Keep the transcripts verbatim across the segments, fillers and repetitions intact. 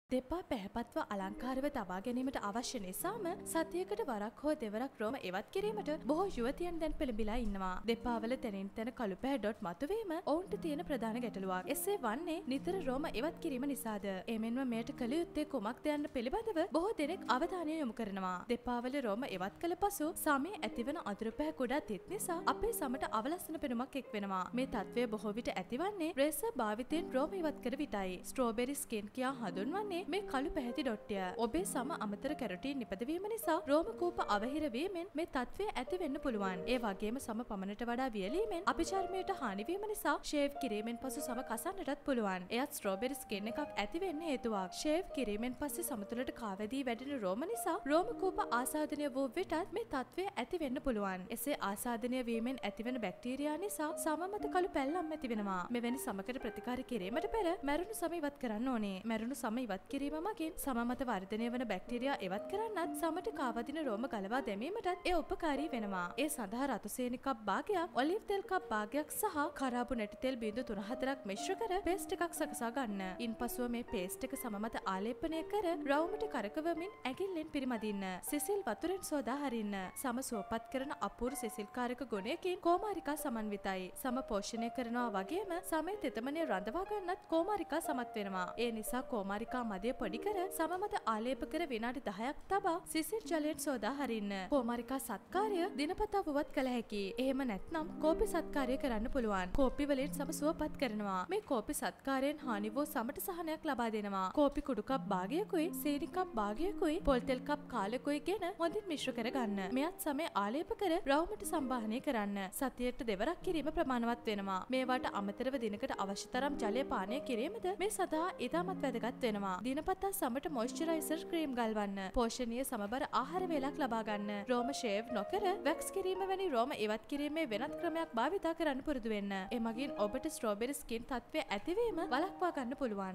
දෙපා පැහැපත්ව අලංකාරව තබා ගැනීමට අවශ්‍ය නිසාම සතියකට වරක් හෝ දෙවරක් රෝම එවත් කිරීමට බොහෝ යුවතියන් දැන් පෙළඹිලා ඉන්නවා. දෙපාවල තැනින් තැන කළු පැහැඩොට් මතුවීම ඔවුන්ට තියෙන ප්‍රධාන ගැටලුවක්. එසේ වන්නේ නිතර රෝම එවත් කිරීම නිසාද. එමෙන්ම මෙයට කළ යුත්තේ කුමක්ද යන්න පිළිබඳව බොහෝ දෙනෙක් අවධානය යොමු කරනවා. දෙපාවල රෝම එවත් කළ පසු සමේ ඇතිවන අඳුරු පැහැ කුඩා තිත් නිසා අපේ සමට අවලස්සන පෙනුමක් එක් වෙනවා. මේ තත්ත්වය බොහෝ විට ඇතිවන්නේ රේසර් භාවිතයෙන් රෝම ඉවත් කර විටයි. ස්ට්‍රෝබෙරි ස්කින් කියා හඳුන්වන්නේ මේ කළු පැහැති ඩොට්ටිය. ඔබේ සම අමතර කැරොටින් නිපදවීම නිසා රෝම කූප අවහිර වීමෙන් මේ තත්ත්වය ඇති වෙන්න පුළුවන්. ඒ වගේම සම පමණට වඩා වියලීමෙන් අපි චර්මයට හානි වීම නිසා ෂේව් කිරීමෙන් පසු සම කසන්නටත් පුළුවන්. එයත් ස්ට්‍රෝබෙරි ස්කින් එකක් ඇති වෙන්න හේතුවක්. ෂේව් කිරීමෙන් පස්සේ සම තුළට කාවැදී වැඩෙන රෝම නිසා රෝම කූප ආසාදනය වූ විටත් මේ තත්ත්වය ඇති වෙන්න පුළුවන්. එසේ ආසාදනය වීමෙන් ඇතිවන බැක්ටීරියා නිසා සම මත කළු පැල්ලම් ඇති වෙනවා. මෙවැනි සමකට ප්‍රතිකාර කිරීමට පෙර මැරුණු සම ඉවත් කරන්න ඕනේ. මැරුණු සම ඉවත් කිරීම මගින් සම මත වර්ධනය වන බැක්ටීරියා එවත් කරන්නත් සමට කාවදින රෝම ගලවා දැමීමටත් එය උපකාරී වෙනවා. ඒ සඳහා රතු සේනි කප් භාගයක්, ඔලිව් තෙල් කප් භාගයක් සහ කරාබු නැටි තෙල් බිංදු තුන හතරක් මිශ්‍ර කර පේස්ට් එකක් සකසා ගන්න. ඉන්පසුව මේ පේස්ට් එක සම මත ආලේපනය කර රවුමට කරකවමින් ඇඟිල්ලෙන් පිරිමදින්න. සිසිල් වතුරෙන් සෝදා හරින්න. සම සුවපත් කරන අපූර්ව සිසිල්කාරක ගුණයකින් කෝමාරිකා සමන්විතයි. සම පෝෂණය කරනවා වගේම සමේ තෙතමනය රඳවා ගන්නත් කෝමාරිකා සමත් වෙනවා. ඒ නිසා කෝමාරිකා මදය පොඩි කර සම මත ආලේප කර විනාඩි දහයක් තබා සිසිල් ජලයෙන් සෝදා හරින්න. කෝමාරිකා සත්කාරය දිනපතා වුවත් කළ හැකි. එහෙම නැත්නම් කෝපි සත්කාරය කරන්න පුළුවන්. කෝපි වලින් සම සුවපත් කරනවා. මේ කෝපි සත්කාරයෙන් හානි වූ සමට සහනයක් ලබා දෙනවා. කෝපි කුඩු කප් භාගයකුයි, සීනි කප් භාගයකුයි, පොල් තෙල් කප් කාලකුයි ගෙන හොඳින් මිශ්‍ර කර ගන්න. මෙයත් සමේ ආලේප කර රවුමට සම්බාහනය කරන්න. සතියට දෙවරක් කිරීම ප්‍රමාණවත් වෙනවා. මේවට අමතරව දිනකට අවශ්‍ය තරම් ජලය පානය කිරීමද මේ සඳහා ඉතාමත් වැදගත් වෙනවා. දිනපතා සමට මොයිස්චරයිසර් ක්‍රීම් ගල්වන්න. පෝෂණීය සමබර ආහාර වේලක් ලබා ගන්න. රෝම ෂේව් නොකර වැක්ස් කිරීම වැනි රෝම ඉවත් කිරීමේ වෙනත් ක්‍රමයක් භාවිතා කරන්න පුරුදු වෙන්න. එමගින් ඔබට ස්ට්‍රෝබෙරි ස්කින් තත්ත්වය ඇතිවීම වළක්වා ගන්න පුළුවන්.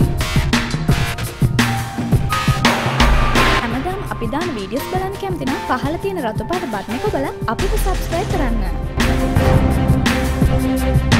හැමදාම අපි දාන වීඩියෝස් බලන්න කැමති නම් පහළ තියෙන රතු පාට බටන් එක ඔබලා අපිට සබ්ස්ක්‍රයිබ් කරන්න.